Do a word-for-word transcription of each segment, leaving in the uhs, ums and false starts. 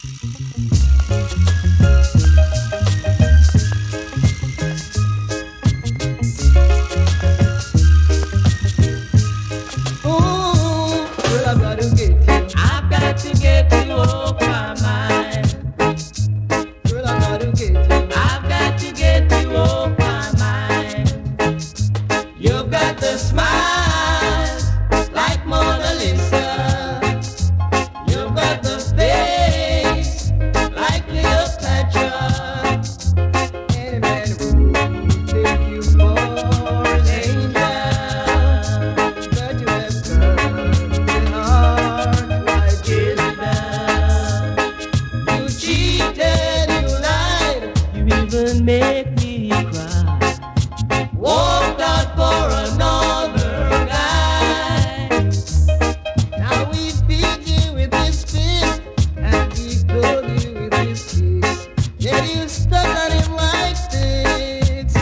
Make me cry. Walked out for another guy. Now we feed you with his fist and we clothe you with his kiss. Yet you stuck on him like this.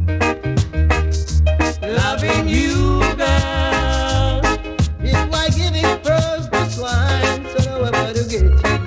Loving you, girl, it's like giving pearls to swine. So know I'm gonna get you.